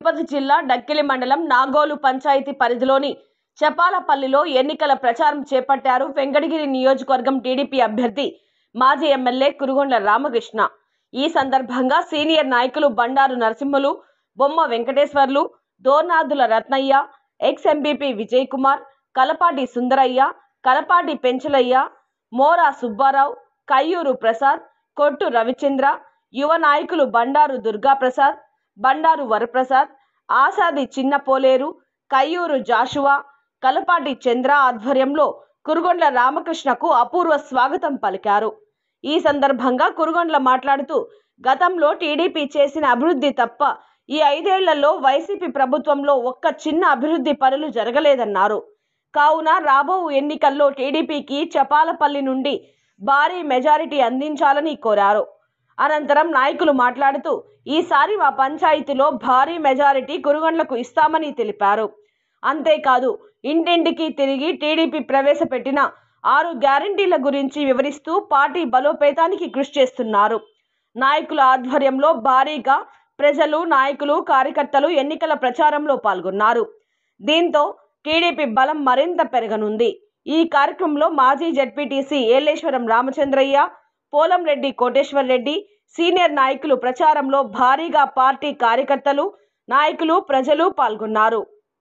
తిరుపతి జిల్లా డక్కిలి మండలం నాగోలు పంచాయతీ పరిధిలోని చపాలపల్లిలో ఎన్నికల ప్రచారం చేపట్టారు వెంకటగిరి నియోజకవర్గం టీడీపీ అభ్యర్థి మాజీ ఎమ్మెల్యే కురుగొండ్ల రామకృష్ణ. ఈ సందర్భంగా సీనియర్ నాయకులు బండారు నరసింహులు, బొమ్మ వెంకటేశ్వర్లు, దోర్నాదుల రత్నయ్య, ఎక్స్ ఎంపీపీ విజయ్ కుమార్, కలపాటి సుందరయ్య, కలపాటి పెంచలయ్య, మోరా సుబ్బారావు, కయ్యూరు ప్రసాద్, కొట్టు రవిచంద్ర, యువ నాయకులు బండారు దుర్గాప్రసాద్, బండారు వరప్రసాద్, ఆసాది చిన్నపోలేరు, కయ్యూరు జాషువా, కలపాటి చంద్ర ఆధ్వర్యంలో కురుగొండ్ల రామకృష్ణకు అపూర్వ స్వాగతం పలికారు. ఈ సందర్భంగా కురుగొండ్ల మాట్లాడుతూ గతంలో టీడీపీ చేసిన అభివృద్ధి తప్ప ఈ 5 ఏళ్లలో వైసీపీ ప్రభుత్వంలో ఒక్క చిన్న అభివృద్ధి పనులు జరగలేదన్నారు. కావున రాబో ఎన్నికల్లో టీడీపీకి చపాలపల్లి నుండి భారీ మెజారిటీ అందించాలని కోరారు. అనంతరం నాయకులు మాట్లాడుతూ ఈసారి మా పంచాయతీలో భారీ మెజారిటీ కురుగొండ్లకు ఇస్తామని తెలిపారు. అంతేకాదు ఇంటింటికి తిరిగి టీడీపీ ప్రవేశపెట్టిన 6 గ్యారంటీల గురించి వివరిస్తూ పార్టీ బలోపేతానికి కృషి చేస్తున్నారు. నాయకుల ఆధ్వర్యంలో భారీగా ప్రజలు, నాయకులు, కార్యకర్తలు ఎన్నికల ప్రచారంలో పాల్గొన్నారు. దీంతో టీడీపీ బలం మరింత పెరగనుంది. ఈ కార్యక్రమంలో మాజీ జడ్పీటీసీ ఏలేశ్వరం రామచంద్రయ్య, పోలంరెడ్డి కోటేశ్వర్ రెడ్డి, సీనియర్ నాయకులు ప్రచారంలో భారీగా పార్టీ కార్యకర్తలు, నాయకులు, ప్రజలు పాల్గొన్నారు.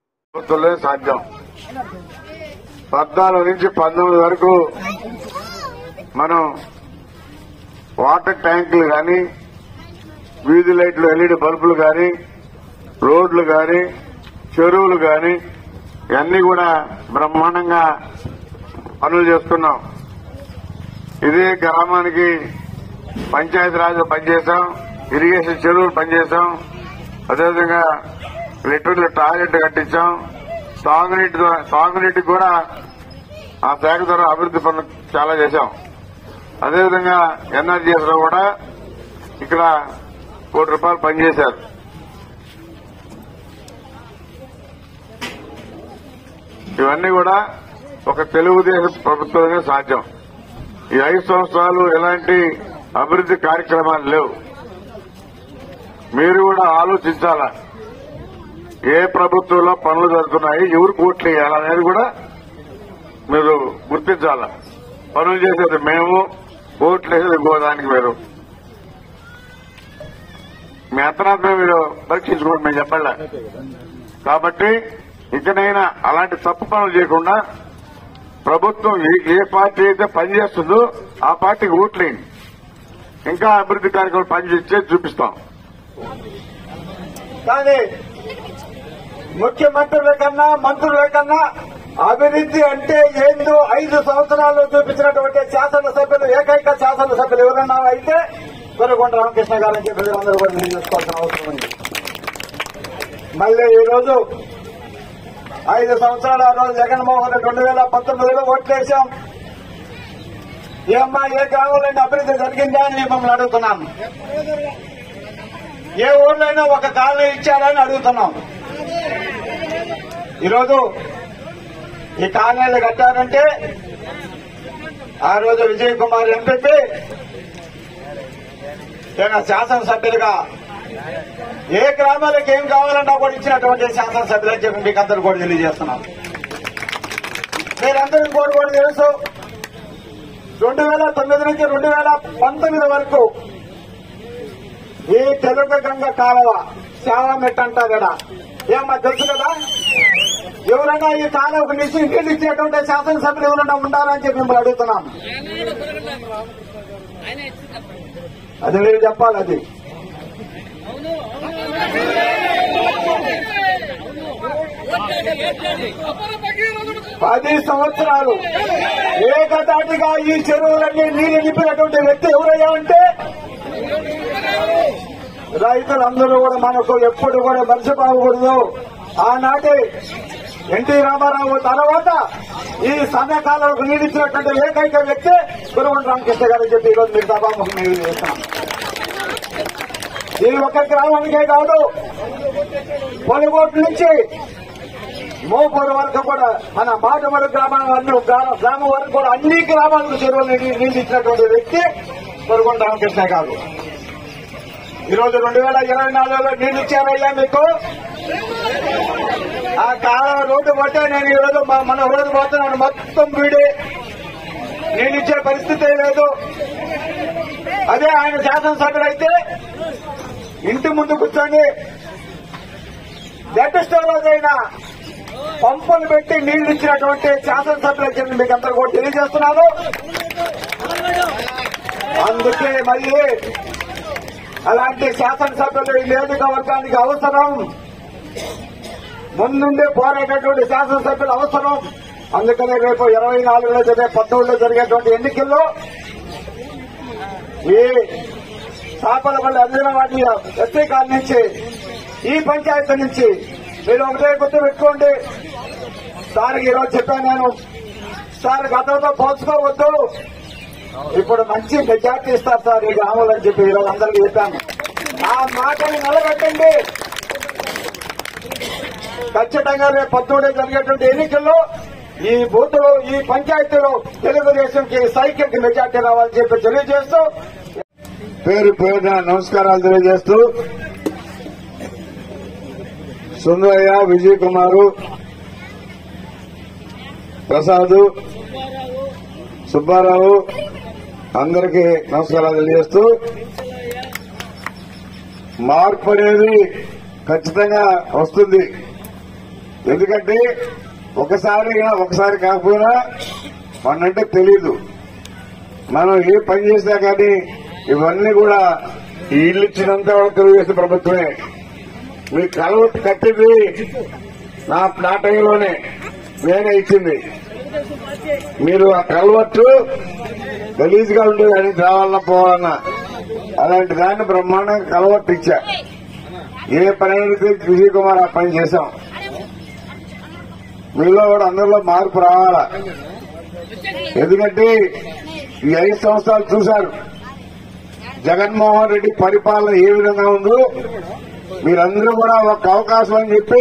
14 నుంచి 19 వరకు మనం వాటర్ ట్యాంకులు కానీ, వీధి లైట్లు, ఎల్ఈడి బల్బులు కానీ, రోడ్లు కానీ, చెరువులు కానీ ఇవన్నీ కూడా బ్రహ్మాండంగా పనులు చేస్తున్నాం. ఇదే గ్రామానికి పంచాయతీరాజ్ పనిచేశాం, ఇరిగేషన్ చెరువులు పనిచేశాం, అదేవిధంగా టాయిలెట్ కట్టించాం, తాగునీటికి కూడా ఆ శాఖ ద్వారా అభివృద్ధి పనులు చాలా చేశాం. అదేవిధంగా ఎన్ఆర్జీఎస్ లో కూడా ఇక్కడ ₹1 కోటి పనిచేశారు. ఇవన్నీ కూడా ఒక తెలుగుదేశం ప్రభుత్వమే సాధ్యం. ఈ 5 సంవత్సరాలు ఎలాంటి అభివృద్ధి కార్యక్రమాలు లేవు. మీరు కూడా ఆలోచించాలా, ఏ ప్రభుత్వంలో పనులు జరుగుతున్నాయి, ఎవరు ఓట్లు వేయాలనేది కూడా మీరు గుర్తించాలా. పనులు చేసేది మేము, ఓట్లు వేసేది ఇంకో దానికి మీరు. మీ అంతరాత్మ మీరు పరీక్షించుకోండి, మేము చెప్పలే. కాబట్టి ఇకనైనా అలాంటి తప్పు పనులు చేయకుండా ప్రభుత్వం ఏ పార్టీ అయితే పనిచేస్తుందో ఆ పార్టీకి ఓట్లేయండి. ఇంకా అభివృద్ధి కార్యక్రమాలు పనిచేసి చూపిస్తాం. కానీ ముఖ్యమంత్రుల కన్నా, మంత్రుల కన్నా అభివృద్ధి అంటే ఏందో 5 సంవత్సరాల్లో చూపించినటువంటి శాసనసభ్యులు, ఏకైక శాసనసభ్యులు ఎవరన్నా అయితే కురుగొండ్ల రామకృష్ణ గారని చెప్పి అందరూ కూడా నిర్ణయించుకోవాల్సిన అవసరం ఉంది. మళ్ళీ ఈ రోజు 5 సంవత్సరాలు ఆ రోజు జగన్మోహన్ రెడ్డి 2019లో ఓట్లేశాం. ఏమ్మా ఏ గ్రామంలో అభివృద్ధి జరిగిందా అని మిమ్మల్ని అడుగుతున్నాం. ఏ ఊర్లైనా ఒక కాలనీ ఇచ్చారని అడుగుతున్నాం. ఈరోజు ఈ కాలనీలు కట్టారంటే ఆ రోజు విజయ్ కుమార్ ఎంపీ శాసనసభ్యులుగా ఏ గ్రామాలకు ఏం కావాలన్నా కూడా ఇచ్చినటువంటి శాసనసభ్యులని చెప్పి మీకు అందరూ కూడా తెలియజేస్తున్నాం. మీరందరికీ కూడా తెలుసు, 2009 నుంచి 2019 వరకు ఈ తెలుగు గంగ కాలువ సేవామెట్ అంటారు కదా, ఏమన్నా తెలుసు కదా. ఎవరైనా ఈ కాలువకు నీళ్లు ఇచ్చేటువంటి శాసనసభ్యులు ఎవరైనా ఉండాలని చెప్పి మిమ్మల్ని అడుగుతున్నాం. అది మీరు చెప్పాలి. అది 10 సంవత్సరాలు ఏకదాటిగా ఈ చెరువులన్నీ నీళ్లు నింపినటువంటి వ్యక్తి ఎవరయ్యా అంటే రైతులందరూ కూడా మనకు ఎప్పుడు కూడా మర్చిపోకూడదు. ఆనాటి ఎన్టీ రామారావు తర్వాత ఈ సన్నకాలకు నీడిచ్చినటువంటి ఏకైక వ్యక్తి కురుగొండ్ల రామకృష్ణ గారు చెప్పి ఈరోజు మీరు సభాముఖం చేస్తున్నాం. ఈ ఒక గ్రామానికే కాదు, పొలగోట్ల నుంచి మోపూరు వరకు కూడా, మన మాటమరు గ్రామం వరకు కూడా అన్ని గ్రామాలకు చెరువులు నీళ్ళు ఇచ్చినటువంటి వ్యక్తి కురుగొండ్ల రామకృష్ణ గారు. ఈరోజు 2024లో నీళ్లు ఇచ్చారయ్యా మీకు. ఆ కాలం రోడ్డు పోతే నేను ఈరోజు మన రోజు పోతున్నాను మొత్తం వీడి నీళ్ళు ఇచ్చే పరిస్థితి లేదు. అదే ఆయన శాసనసభ్యులైతే ఇంటి ముందు కూర్చొని గడ్డిస్టోర్లోనైనా పంపులు పెట్టి నీళ్లు ఇచ్చినటువంటి శాసనసభ్యులకి మీకు అందరూ కూడా తెలియజేస్తున్నాను. అందుకే మళ్ళీ అలాంటి శాసనసభ్యులు ఈ నియోజకవర్గానికి అవసరం. ముందుండే పోరాటటువంటి శాసనసభ్యులు అవసరం. అందుకనే రేపు 24లో 18లో జరిగేటువంటి ఎన్నికల్లో ఈ సాపలపల్లి అంజనవాడి ఎస్టీ కాలనీ నుంచి ఈ పంచాయతీ నుంచి మీరు ఒకటే గుర్తు పెట్టుకోండి. సార్ ఈరోజు చెప్పాను నేను, సార్ గతంతో పోల్చుకోవద్దు, ఇప్పుడు మంచి మెజార్టీ ఇస్తారు సార్ ఈ గ్రామంలో అని చెప్పి ఈరోజు అందరికీ చెప్పాను. ఆ మాటని నిలబెట్టండి. ఖచ్చితంగా రేపు 18 జరిగేటువంటి ఎన్నికల్లో ఈ బూత్లో ఈ పంచాయతీలో తెలుగుదేశంకి సైకిల్కి మెజార్టీ రావాలని చెప్పి తెలియజేస్తూ పేరు పేరున నమస్కారాలు తెలియజేస్తూ సుందరయ్య, విజయ్ కుమారు, ప్రసాద్, సుబ్బారావు అందరికీ నమస్కారాలు తెలియజేస్తూ మార్పు అనేది ఖచ్చితంగా వస్తుంది. ఎందుకంటే ఒకసారి కాకపోయినా మనంటే తెలీదు. మనం ఏ పని చేసినా కానీ ఇవన్నీ కూడా ఈ ఇల్లు ఇచ్చినంత వరకు తెలుగుదేశం ప్రభుత్వమే. మీ కలవట్టు కట్టింది నా టైంలోనే నేనే ఇచ్చింది. మీరు ఆ కలవట్టు గలీజ్గా ఉండేది అని రావాలన్నా పోవాలన్నా అలాంటి దాన్ని బ్రహ్మాండంగా కలవట్టు ఇచ్చా. ఏ పని అయితే విజయ్ కుమార్ ఆ పని చేశాం. మీలో కూడా అందరిలో మార్పు రావాలా. ఎందుకంటే ఈ 5 సంవత్సరాలు చూశారు జగన్మోహన్ రెడ్డి పరిపాలన ఏ విధంగా ఉందో. మీరందరూ కూడా ఒక అవకాశం అని చెప్పి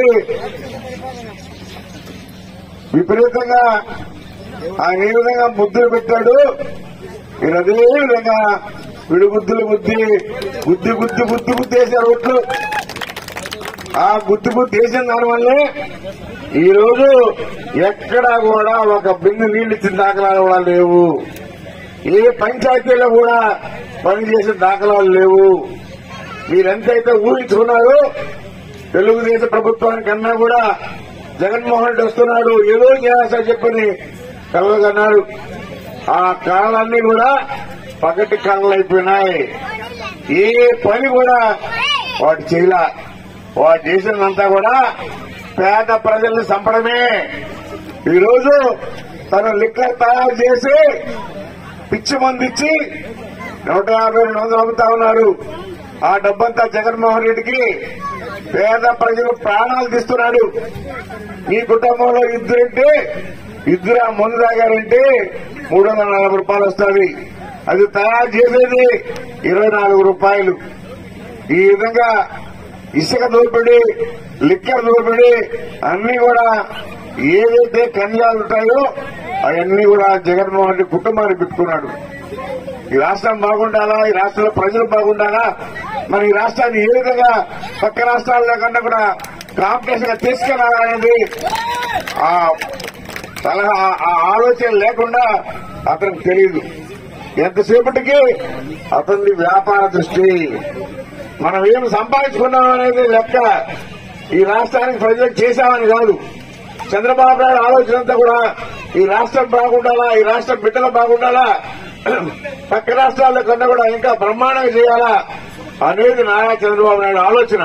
విపరీతంగా ఆయన ఏ విధంగా ముద్దులు పెట్టాడు, మీరు అదే విధంగా విడుగుద్దులు గుద్ది వేశారు ఓట్లు. ఆ గుద్ది వేసిన దానివల్లే ఈరోజు ఎక్కడా కూడా ఒక బిందు నీళ్లు ఇచ్చిన దాఖలాలు కూడా లేవు. ఏ పంచాయతీలో కూడా పనిచేసిన దాఖలాలు లేవు. మీరెంతైతే ఊహించుకున్నారో తెలుగుదేశం ప్రభుత్వానికన్నా కూడా జగన్మోహన్ రెడ్డి వస్తున్నాడు ఏదో చేస్తా చెప్పని కలగన్నారు. ఆ కళలన్నీ కూడా పగటి కళలైపోయినాయి. ఏ పని కూడా వాడు చేయలే. వాడు చేసినంతా కూడా పేద ప్రజల్ని చంపడమే. ఈరోజు తను లిక్కర్ తయారు చేసి పిచ్చి మందు ఇచ్చి 150-200 అమ్ముతా ఉన్నారు. ఆ డబ్బంతా జగన్మోహన్ రెడ్డికి పేద ప్రజలు ప్రాణాలు తీస్తున్నాడు. మీ కుటుంబంలో ఇద్దరు ఆ మందు తాగారంటే 340 రూపాయలు వస్తుంది. అది తయారు చేసేది 24 రూపాయలు. ఈ విధంగా ఇసుక దోపిడీ, లిక్కర్ దోపిడీ అన్ని కూడా ఏదైతే కన్యాలు ఉంటాయో అవన్నీ కూడా జగన్మోహన్ రెడ్డి కుటుంబాన్ని పెట్టుకున్నాడు. ఈ రాష్ట్రం బాగుండాలా, ఈ రాష్ట్రంలో ప్రజలు బాగుండాలా, మన ఈ రాష్ట్రాన్ని ఏ విధంగా పక్క రాష్ట్రాల్లో కన్నా కూడా కాంపిటీషన్ గా తీసుకెళ్లాలనేది ఆ సలహా ఆ ఆలోచన లేకుండా అతనికి తెలియదు. ఎంతసేపటికి అతని వ్యాపార దృష్టి. మనం ఏం సంపాదించుకున్నాం అనేది లెక్క. ఈ రాష్ట్రానికి ప్రజలకు చేశామని కాదు. చంద్రబాబు నాయుడు ఆలోచన అంతా కూడా ఈ రాష్ట్రం బాగుండాలా, ఈ రాష్ట్రం బిడ్డలు బాగుండాలా, పక్క రాష్ట్రాల్లో కన్నా కూడా ఇంకా బ్రహ్మాండంగా చేయాలా అనేది నారా చంద్రబాబు నాయుడు ఆలోచన.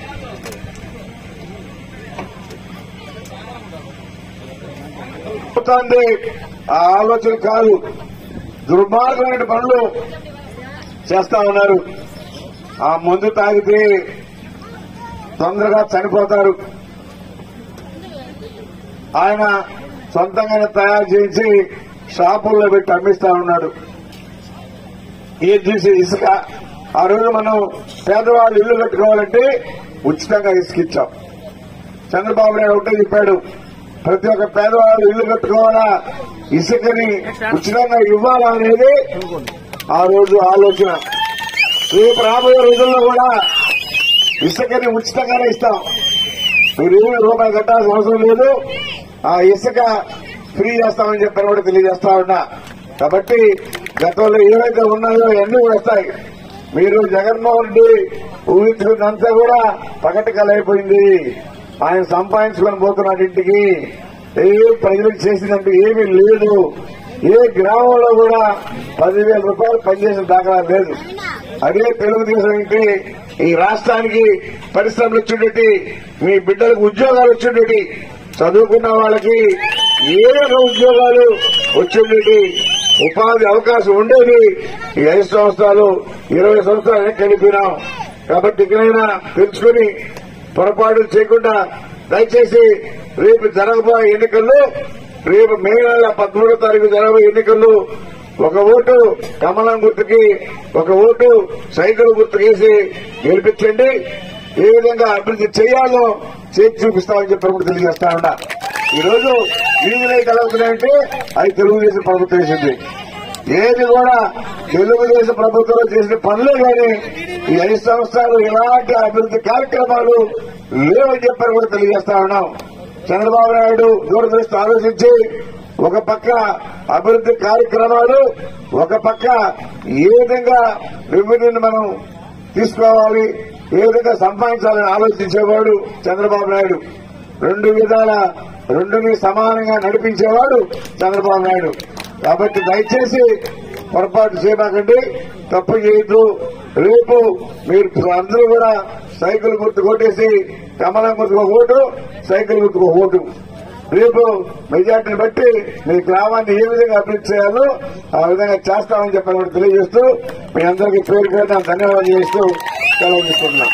ఆ ఆలోచన కాదు, దుర్మార్గమైన పనులు చేస్తా ఉన్నారు. ఆ మందు తాగితే తొందరగా చనిపోతారు. ఆయన సొంతంగానే తయారు చేయించి షాపుల్లో పెట్టి అమ్మిస్తా ఉన్నాడు. ఏది చూసి ఇసుక. ఆ రోజు మనం పేదవాళ్ళు ఇల్లు కట్టుకోవాలంటే ఉచితంగా ఇసుక ఇచ్చాం. చంద్రబాబు నాయుడు ఒకటే చెప్పాడు, ప్రతి ఒక్క పేదవాళ్ళు ఇల్లు కట్టుకోవాలా, ఇసుకని ఉచితంగా ఇవ్వాలా అనేది ఆ రోజు ఆలోచన. రేపు రాబోయే రోజుల్లో కూడా ఇసుకని ఉచితంగానే ఇస్తాం. మీరు రూపాయి కట్టాల్సిన అవసరం లేదు. ఆ ఇసుక ఫ్రీ చేస్తామని చెప్పని కూడా తెలియజేస్తా ఉన్నా. కాబట్టి గతంలో ఏవైతే ఉన్నాయో అన్నీ కూడా వస్తాయి. మీరు జగన్మోహన్ రెడ్డి ఊహించుకున్నంతా కూడా పగటికలైపోయింది. ఆయన సంపాదించుకొని పోతున్నాడు ఇంటికి. ప్రజలకు చేసినట్టు ఏమీ లేదు. ఏ గ్రామంలో కూడా 10,000 రూపాయలు పనిచేసిన దాఖలా లేదు. అదే తెలుగుదేశం ఇంటి ఈ రాష్ట్రానికి పరిశ్రమలు వచ్చేటి, మీ బిడ్డలకు ఉద్యోగాలు వచ్చేటి, చదువుకున్న వాళ్ళకి ఏదైనా ఉద్యోగాలు వచ్చేటి, ఉపాధి అవకాశం ఉండేది. ఈ 5 సంవత్సరాలు 20 సంవత్సరాలు గడిపినాం. కాబట్టి ఇకనైనా తెలుసుకుని పొరపాటు చేయకుండా దయచేసి రేపు జరగబోయే ఎన్నికల్లో, రేపు మే నెల 13వ తారీఖు జరగబోయే ఎన్నికల్లో ఒక ఓటు కమలం గుర్తుకి, ఒక ఓటు సైకిల్ గుర్తుకేసి గెలిపించండి. ఏ విధంగా అభివృద్ధి చేయాలో చేసి చూపిస్తామని చెప్పి కూడా తెలియజేస్తా ఉన్నా. ఈరోజు వీధులై కలుగుతున్నాయంటే అది తెలుగుదేశం ప్రభుత్వం చేసింది. ఏది కూడా తెలుగుదేశం ప్రభుత్వంలో చేసిన పనులే కానీ ఈ 5 సంవత్సరాలు ఎలాంటి అభివృద్ధి కార్యక్రమాలు లేవని చెప్పని కూడా తెలియజేస్తా ఉన్నాం. చంద్రబాబు నాయుడు దూరదృష్టి ఆలోచించి ఒక పక్క అభివృద్ధి కార్యక్రమాలు, ఒక పక్క ఏ విధంగా రెవెన్యూని మనం తీసుకోవాలి, ఏ విధంగా సంపాదించాలని ఆలోచించేవాడు చంద్రబాబు నాయుడు. 2 విధాల రెండుని సమానంగా నడిపించేవాడు చంద్రబాబు నాయుడు. కాబట్టి దయచేసి పొరపాటు చేయబాకండి, తప్పు చేయొద్దు. రేపు మీరు అందరూ కూడా సైకిల్ గుర్తు కొట్టేసి కమలం గుర్తుకు ఓటు, సైకిల్ గుర్తుకు ఓటు. రేపు మెజార్టీని బట్టి మీ గ్రామాన్ని ఏ విధంగా అభివృద్ధి చేయాలో ఆ విధంగా చేస్తామని చెప్పని కూడా తెలియజేస్తూ మీ అందరికీ పేరు పేరున ధన్యవాదాలు చేస్తూ సెలవు తీసుకుంటున్నాం.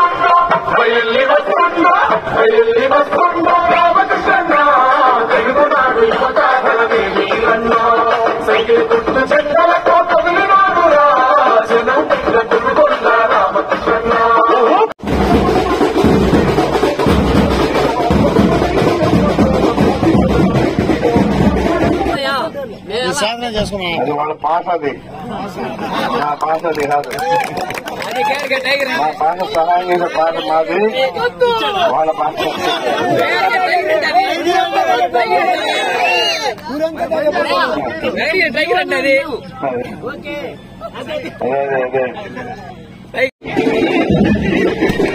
Ramakrishnna అది వాళ్ళ పాస్, అది నా పాస్, అది కాదు. మా పాస్ సహాయం చేసే పాస్ మాది, వాళ్ళ పాస్. అదే